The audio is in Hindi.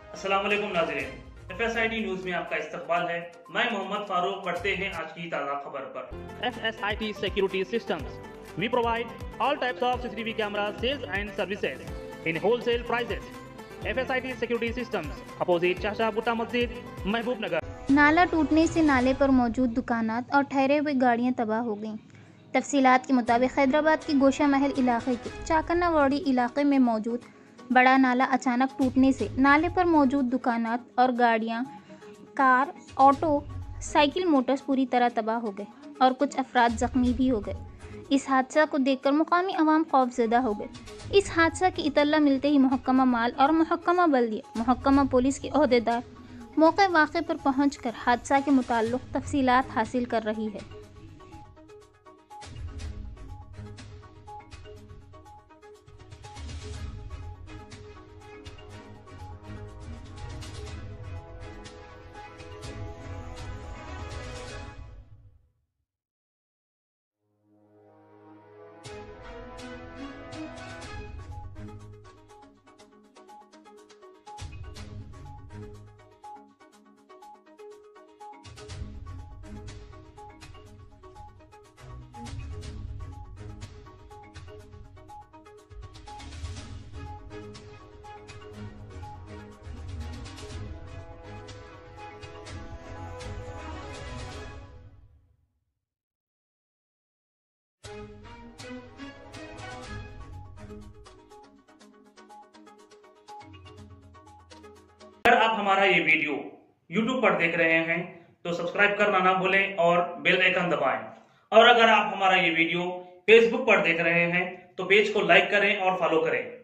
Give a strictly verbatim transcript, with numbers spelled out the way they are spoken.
अस्सलाम वालेकुम नाज़रीन, F S I D news में आपका इस्तकबाल है। मैं मोहम्मद फारूक। बढ़ते हैं आज की ताज़ा खबर पर। F S I T Security Systems. We provide all types of C C T V camera sales and services in wholesale prices. F S I T Security Systems, opposite Shahshah Butta Masjid, महबूब नगर। नाला टूटने से नाले पर मौजूद दुकानात और ठहरे हुए गाड़ियां तबाह हो गईं। तफसीलात के मुताबिक हैदराबाद के गोशा महल इलाके के चाकन्नावाड़ी इलाके में मौजूद बड़ा नाला अचानक टूटने से नाले पर मौजूद दुकानात और गाड़ियां, कार, ऑटो, साइकिल, मोटर्स पूरी तरह तबाह हो गए और कुछ अफराद जख्मी भी हो गए। इस हादसा को देखकर मुकामी अवाम खौफजदा हो गए। इस हादसा की इतला मिलते ही महकमा माल और महकमा बल्दिया, महकमा पुलिस के ओहदेदार मौके वाक़े पर पहुंचकर हादसा के मुताल्लिक़ तफसीलात हासिल कर रही है। अगर आप हमारा ये वीडियो यूट्यूब पर देख रहे हैं तो सब्सक्राइब करना ना भूलें और बेल आइकन दबाएं। और अगर आप हमारा ये वीडियो फेसबुक पर देख रहे हैं तो पेज को लाइक करें और फॉलो करें।